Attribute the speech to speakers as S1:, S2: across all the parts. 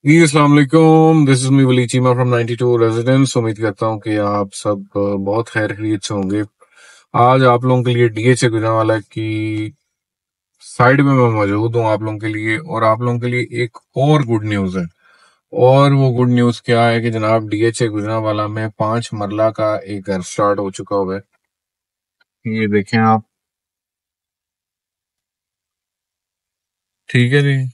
S1: जी अस्सलाम वालेकुम। This is me Wali Cheema from 92 residence. उम्मीद करता हूँ कि आप सब बहुत खैर खैरियत से होंगे। आज आप लोगों के लिए डीएचए गुजरांवाला की साइड में मैं मौजूद हूँ आप लोगों के लिए, और आप लोगों के लिए एक और गुड न्यूज़ है। और वो गुड न्यूज़ क्या है कि जनाब डीएचए गुजरांवाला में 5 मरला का एक घर स्टार्ट हो चुका हुआ है। ये देखें आप। ठीक है जी।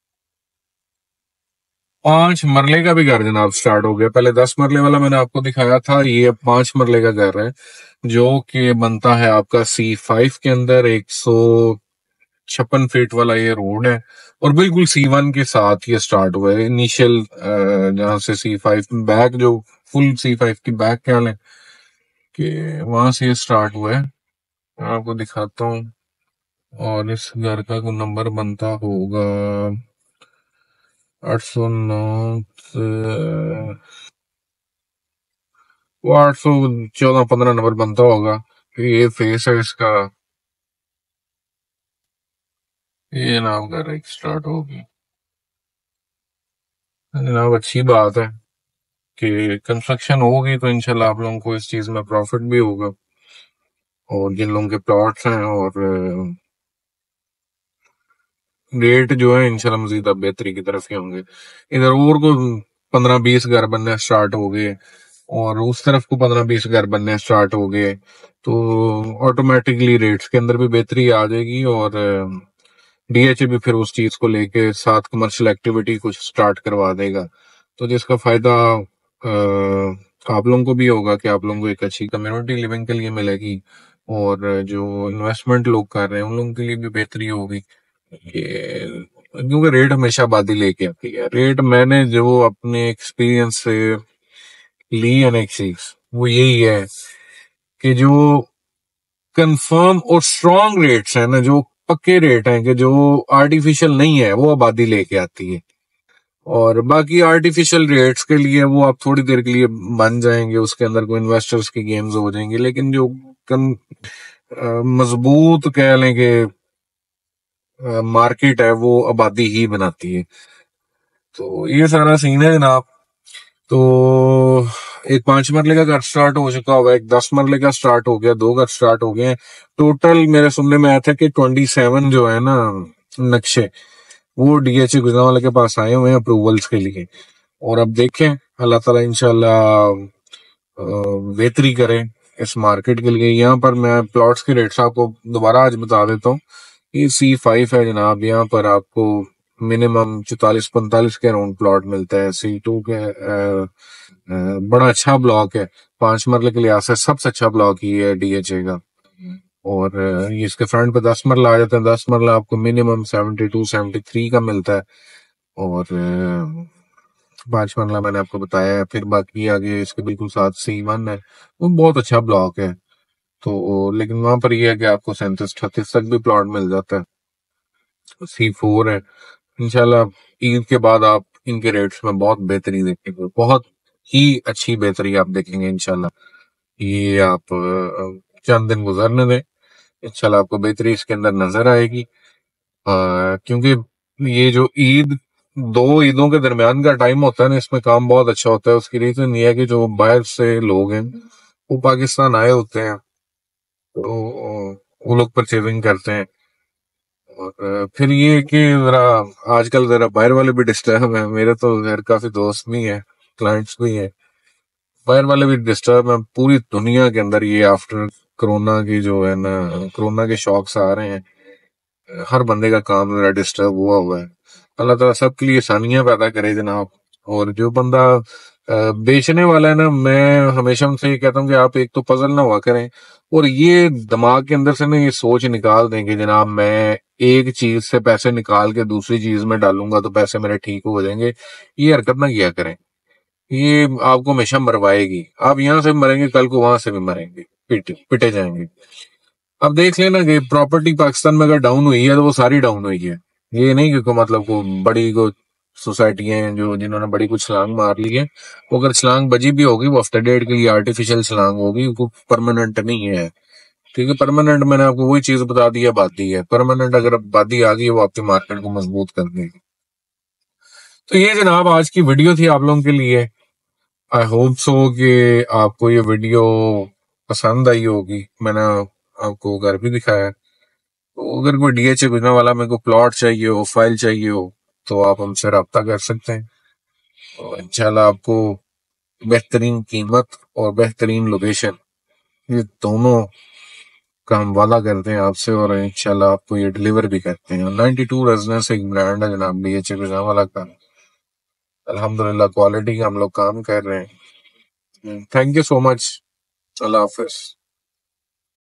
S1: 5 मरले का भी घर जनाब स्टार्ट हो गया। पहले 10 मरले वाला मैंने आपको दिखाया था, ये अब 5 मरले का घर है जो कि बनता है आपका C5 के अंदर। 156 फीट वाला ये रोड है और बिल्कुल C1 के साथ ये स्टार्ट हुआ है। इनिशियल जहां से C5 बैक, जो फुल C5 की बैक क्या है कि वहां से ये स्टार्ट हुआ है। मैं आपको दिखाता हूँ। और इस घर का कोई नंबर बनता होगा 809 से, वो 814-15 नंबर बनता होगा। ये फेस है इसका। ये नाम का एक स्टार्ट होगी जनाब। अच्छी बात है कि कंस्ट्रक्शन होगी तो इंशाल्लाह आप लोगों को इस चीज में प्रॉफिट भी होगा। और जिन लोगों के प्लॉट्स हैं और रेट जो है इंशाल्लाह मजीद अब बेहतरी की तरफ ही होंगे। इधर और को 15-20 घर बनने स्टार्ट हो गए और उस तरफ को 15-20 घर बनने स्टार्ट हो गए, तो ऑटोमेटिकली रेट्स के अंदर भी बेहतरी आ जाएगी। और डीएचए भी फिर उस चीज को लेके साथ कमर्शियल एक्टिविटी कुछ स्टार्ट करवा देगा, तो जिसका फायदा आप लोगों को भी होगा कि आप लोगों को एक अच्छी कम्युनिटी लिविंग के लिए मिलेगी। और जो इन्वेस्टमेंट लोग कर रहे हैं उन लोगों के लिए भी बेहतरी होगी क्योंकि रेट हमेशा आबादी लेके आती है। रेट मैंने जो अपने एक्सपीरियंस से ली है ना एक चीज, वो यही है कि जो कंफर्म और स्ट्रॉन्ग रेट्स हैं ना, जो पक्के रेट हैं कि जो आर्टिफिशियल नहीं है, वो आबादी लेके आती है। और बाकी आर्टिफिशियल रेट्स के लिए वो आप थोड़ी देर के लिए बन जाएंगे, उसके अंदर कोई इन्वेस्टर्स की गेम्स हो जाएंगे, लेकिन जो मजबूत कह लें कि मार्केट है वो आबादी ही बनाती है। तो ये सारा सीन है जनाब। तो एक 5 मरले का घर स्टार्ट हो चुका हुआ है, एक 10 मरले का स्टार्ट हो गया, 2 घर स्टार्ट हो गए हैं। टोटल मेरे सुनने में आया था कि 27 जो है ना नक्शे, वो डीएचए गुजरांवाला के पास आए हुए हैं अप्रूवल्स के लिए। और अब देखें, अल्लाह ताला इंशाल्लाह बेहतरी करे इस मार्केट के लिए। यहाँ पर मैं प्लॉट्स के रेट्स आपको दोबारा आज बता देता हूँ। ये C5 है जनाब, यहाँ पर आपको मिनिमम 44-45 के अराउंड प्लॉट मिलता है। C2 के बड़ा अच्छा ब्लॉक है। 5 मरले के लिहाज से सबसे अच्छा ब्लॉक ही है डीएचए का। और ये इसके फ्रंट पे 10 मरला आ जाता है। 10 मरला आपको मिनिमम 72-73 का मिलता है। और 5 मरला मैंने आपको बताया है। फिर बाकी आगे इसके बिल्कुल साथ C1 है, वो बहुत अच्छा ब्लॉक है। तो लेकिन वहां पर ये है कि आपको 37-38 तक भी प्लॉट मिल जाता है। C4 है। इंशाल्लाह ईद के बाद आप इनके रेट्स में बहुत बेहतरी देखेंगे, बहुत ही अच्छी बेहतरी आप देखेंगे इंशाल्लाह। ये आप चंद दिन गुजरने दें, इंशाल्लाह आपको बेहतरी इसके अंदर नजर आएगी। क्योंकि ये जो ईद, 2 ईदों के दरमियान का टाइम होता है ना, इसमें काम बहुत अच्छा होता है। उसकी रीजन ये है कि जो बाहर से लोग हैं वो पाकिस्तान आए होते हैं, तो वो लोग परचेजिंग करते हैं। और फिर ये है कि जरा आजकल जरा बाहर वाले भी डिस्टर्ब हैं। मेरे तो खैर काफी दोस्त भी हैं, क्लाइंट्स भी हैं, बाहर वाले भी डिस्टर्ब हैं। पूरी दुनिया के अंदर ये आफ्टर कोरोना की जो है ना, कोरोना के शॉक्स आ रहे हैं, हर बंदे का काम जरा डिस्टर्ब हुआ है। अल्लाह ताला सबके लिए आसानियां पैदा करे जनाब। और जो बंदा बेचने वाला है ना, मैं हमेशा उनसे ये कहता हूँ कि आप एक तो पजल ना हुआ करें, और ये दिमाग के अंदर से ना ये सोच निकाल दें कि जनाब मैं एक चीज से पैसे निकाल के दूसरी चीज में डालूंगा तो पैसे मेरे ठीक हो जाएंगे। ये हरकत ना किया करें, ये आपको हमेशा मरवाएगी। आप यहाँ से भी मरेंगे, कल को वहां से भी मरेंगे, पिटे जाएंगे। अब देख लेना कि प्रॉपर्टी पाकिस्तान में अगर डाउन हुई है तो वो सारी डाउन हुई है। ये नहीं कि मतलब को बड़ी को सोसाइटियां हैं जो जिन्होंने बड़ी कुछ छलांग मार ली है, वो अगर छलांग बजी भी होगी वो आफ्टर डेट के लिए आर्टिफिशियल छलांग होगी, वो परमानेंट नहीं है। ठीक है, परमानेंट मैंने आपको वही चीज बता दी है, आबादी है। परमानेंट अगर आबादी आ गई है वो आपकी मार्केट को मजबूत कर देगी। تو یہ جناب آج کی ویڈیو تھی آپ لوگوں کے لیے. آئی ہوپ سو کہ آپ کو یہ ویڈیو پسند آئی ہوگی. میں نے آپ کو گھر بھی دکھایا. تو اگر کوئی ڈی ایچ اے بجنے والا میں کو پلاٹ چاہیے ہو، فائل چاہیے ہو، تو آپ ہم سے رابطہ کر سکتے ہیں. انشاءاللہ آپ کو بہترین قیمت اور بہترین لوکیشن، یہ دونوں کا ہم وعدہ کرتے ہیں آپ سے، اور انشاءاللہ آپ کو یہ ڈیلیور بھی کرتے ہیں. 92 ریزنس ایک برانڈ ہے جناب ڈی ایچ اے بجنے والا کا. الحمدللہ کوالٹی کا ہم لوگ کام کر رہے ہیں. تھینک یو سو مچ. اللہ حافظ.